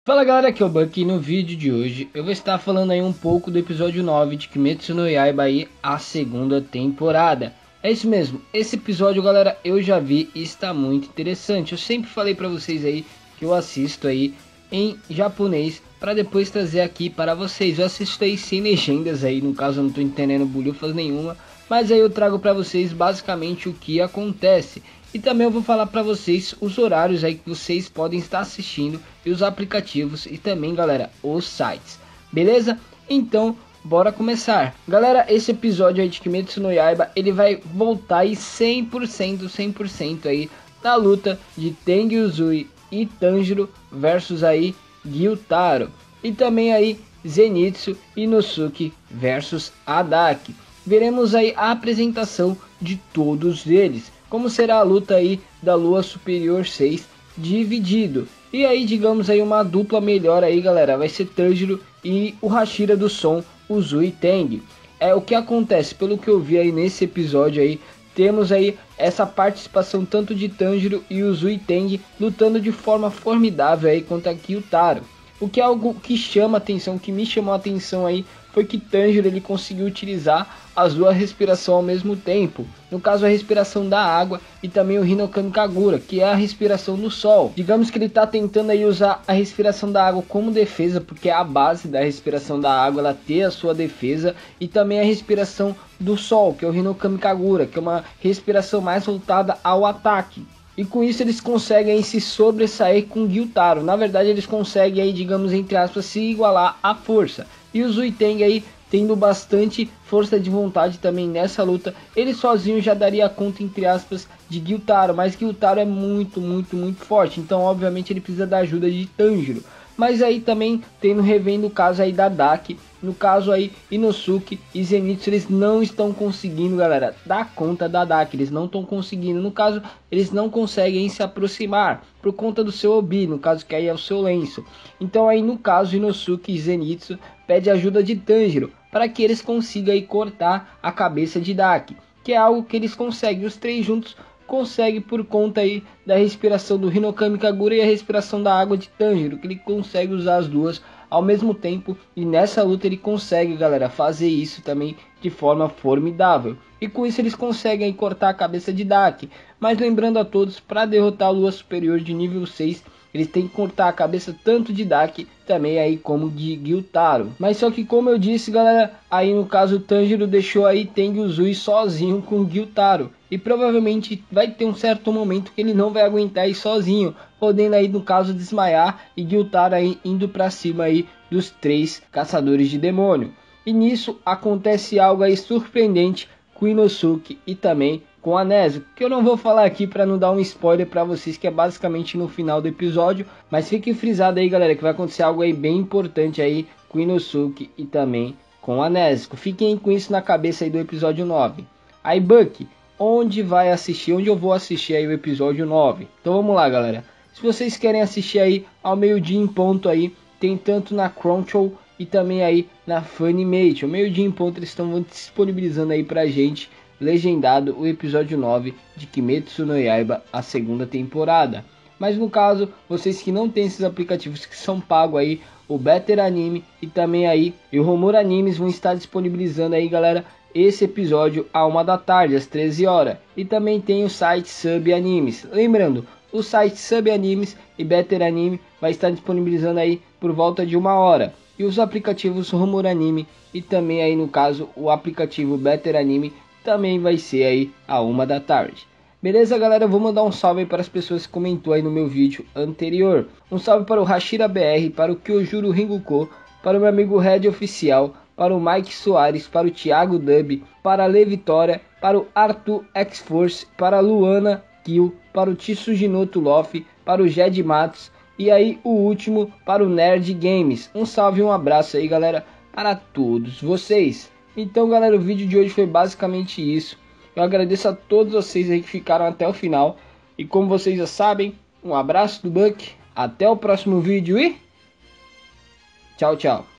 Fala galera, aqui é o Bucky e no vídeo de hoje eu vou estar falando aí um pouco do episódio 9 de Kimetsu no Yaiba aí, a segunda temporada. É isso mesmo, esse episódio galera eu já vi e está muito interessante. Eu sempre falei pra vocês aí que eu assisto aí em japonês para depois trazer aqui para vocês. Eu assisto aí sem legendas aí, no caso eu não tô entendendo bolhufas nenhuma, mas aí eu trago para vocês basicamente o que acontece. E também eu vou falar para vocês os horários aí que vocês podem estar assistindo e os aplicativos e também, galera, os sites. Beleza? Então, bora começar. Galera, esse episódio aí de Kimetsu no Yaiba, ele vai voltar aí 100% aí na luta de Tengen Uzui e Tanjiro versus aí Gyutaro. E também aí Zenitsu e Inosuke versus Adaki. Veremos aí a apresentação de todos eles. Como será a luta aí da Lua Superior 6 dividido. E aí, digamos aí uma dupla melhor aí, galera. Vai ser Tanjiro e o Hashira do som, Uzui Tengen. É o que acontece, pelo que eu vi aí nesse episódio aí, temos aí essa participação tanto de Tanjiro e Uzui Tengen lutando de forma formidável aí contra Gyutaro. O que é algo que chama atenção, que me chamou a atenção aí, foi que Tanjiro ele conseguiu utilizar as duas respirações ao mesmo tempo. No caso a respiração da água e também o Hinokami Kagura, que é a respiração do sol. Digamos que ele está tentando aí usar a respiração da água como defesa, porque é a base da respiração da água, ela ter a sua defesa, e também a respiração do sol, que é o Hinokami Kagura, que é uma respiração mais voltada ao ataque. E com isso eles conseguem se sobressair com Gyutaro. Na verdade eles conseguem aí, digamos entre aspas, se igualar à força. E o Uzui Tengen aí tendo bastante força de vontade também nessa luta. Ele sozinho já daria conta entre aspas de Gyutaro, mas Gyutaro é muito forte. Então obviamente ele precisa da ajuda de Tanjiro. Mas aí também tendo revendo o caso aí da Daki. No caso aí Inosuke e Zenitsu, eles não estão conseguindo, galera, dar conta da Daki. Eles não estão conseguindo, no caso eles não conseguem se aproximar por conta do seu Obi, no caso que aí é o seu lenço. Então aí no caso Inosuke e Zenitsu pede ajuda de Tanjiro para que eles consigam aí cortar a cabeça de Daki, que é algo que eles conseguem, os três juntos consegue por conta aí da respiração do Hinokami Kagura e a respiração da água de Tanjiro, que ele consegue usar as duas ao mesmo tempo, e nessa luta ele consegue, galera, fazer isso também de forma formidável. E com isso eles conseguem aí cortar a cabeça de Daki. Mas lembrando a todos, para derrotar a Lua Superior de nível 6, eles têm que cortar a cabeça tanto de Daki, também aí como de Gyutaro. Mas só que como eu disse, galera, aí no caso o Tanjiro deixou aí Tengen Uzui sozinho com Gyutaro. E provavelmente vai ter um certo momento que ele não vai aguentar aí sozinho, podendo aí no caso desmaiar e Gyutaro aí indo para cima aí dos três caçadores de demônio. E nisso acontece algo aí surpreendente com Inosuke e também com a Nezuko, que eu não vou falar aqui para não dar um spoiler para vocês, que é basicamente no final do episódio, mas fiquem frisados aí, galera, que vai acontecer algo aí bem importante aí com Inosuke e também com a Nezuko. Fiquem com isso na cabeça aí do episódio 9. Aí Bucky, onde vai assistir, onde eu vou assistir aí o episódio 9? Então vamos lá, galera. Se vocês querem assistir aí ao meio-dia em ponto aí, tem tanto na Crunchyroll e também aí na Funimation. Meio-dia em ponto eles estão disponibilizando aí pra gente, legendado, o episódio 9 de Kimetsu no Yaiba, a segunda temporada. Mas no caso, vocês que não tem esses aplicativos que são pagos aí, o Better Anime e também aí o Rumor Animes vão estar disponibilizando aí, galera, esse episódio à 1 da tarde, às 13 horas. E também tem o site Sub Animes. Lembrando, o site Sub Animes e Better Anime vai estar disponibilizando aí por volta de 1 hora. E os aplicativos Rumor Anime e também aí no caso o aplicativo Better Anime também vai ser aí à 1 da tarde. Beleza, galera? Eu vou mandar um salve aí para as pessoas que comentou aí no meu vídeo anterior. Um salve para o Hashira BR, para o Kyojuro Ringuko, para o meu amigo Red Oficial, para o Mike Soares, para o Thiago Dub, para a Le Vitória, para o Arthur X-Force, para a Luana Kill, para o Tsujinoto Loff, para o Jed Matos e aí o último para o Nerd Games. Um salve e um abraço aí, galera, para todos vocês. Então, galera, o vídeo de hoje foi basicamente isso. Eu agradeço a todos vocês aí que ficaram até o final. E como vocês já sabem, um abraço do Buck, até o próximo vídeo e tchau, tchau.